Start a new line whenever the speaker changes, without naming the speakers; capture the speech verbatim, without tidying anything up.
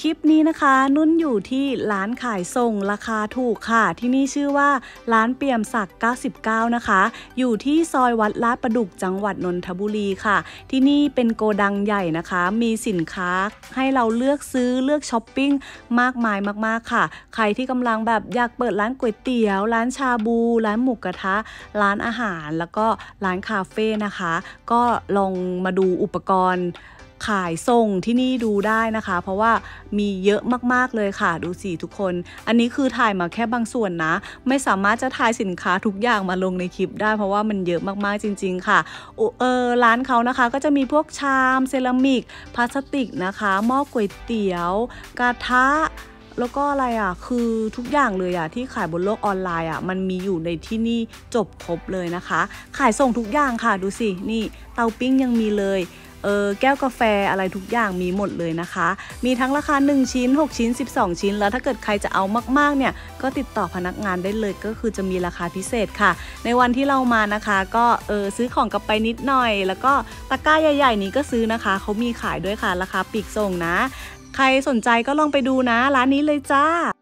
คลิปนี้นะคะนุ่นอยู่ที่ร้านขายส่งราคาถูกค่ะที่นี่ชื่อว่าร้านเปี่ยมศักดิ์เก้าสิบเก้านะคะอยู่ที่ซอยวัดลาดประดุกจังหวัดนนทบุรีค่ะที่นี่เป็นโกดังใหญ่นะคะมีสินค้าให้เราเลือกซื้อเลือกช้อปปิ้งมากมายมากๆค่ะใครที่กำลังแบบอยากเปิดร้านก๋วยเตี๋ยวร้านชาบูร้านหมูกระทะร้านอาหารแล้วก็ร้านคาเฟ่นะคะก็ลองมาดูอุปกรณ์ขายส่งที่นี่ดูได้นะคะเพราะว่ามีเยอะมากๆเลยค่ะดูสิทุกคนอันนี้คือถ่ายมาแค่บางส่วนนะไม่สามารถจะถ่ายสินค้าทุกอย่างมาลงในคลิปได้เพราะว่ามันเยอะมากๆจริงๆค่ะเออร้านเขานะคะก็จะมีพวกชามเซรามิกพลาสติกนะคะหม้อก๋วยเตี๋ยวกระทะแล้วก็อะไรอ่ะคือทุกอย่างเลยอ่ะที่ขายบนโลกออนไลน์อ่ะมันมีอยู่ในที่นี่จบครบเลยนะคะขายส่งทุกอย่างค่ะดูสินี่เตาปิ้งยังมีเลยเออแก้วกาแฟอะไรทุกอย่างมีหมดเลยนะคะมีทั้งราคาหนึ่งชิ้นหกชิ้นสิบสองชิ้นแล้วถ้าเกิดใครจะเอามากๆเนี่ยก็ติดต่อพนักงานได้เลยก็คือจะมีราคาพิเศษค่ะในวันที่เรามานะคะก็เออซื้อของกลับไปนิดหน่อยแล้วก็ตะกร้าใหญ่ๆนี้ก็ซื้อนะคะเขามีขายด้วยค่ะราคาปลีกส่งนะใครสนใจก็ลองไปดูนะร้านนี้เลยจ้า